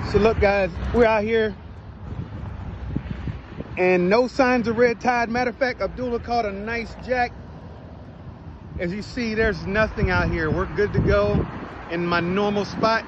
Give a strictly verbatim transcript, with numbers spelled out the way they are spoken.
So look guys, we're out here and no signs of red tide. Matter of fact, Abdullah caught a nice jack. As you see, there's nothing out here. We're good to go in my normal spot.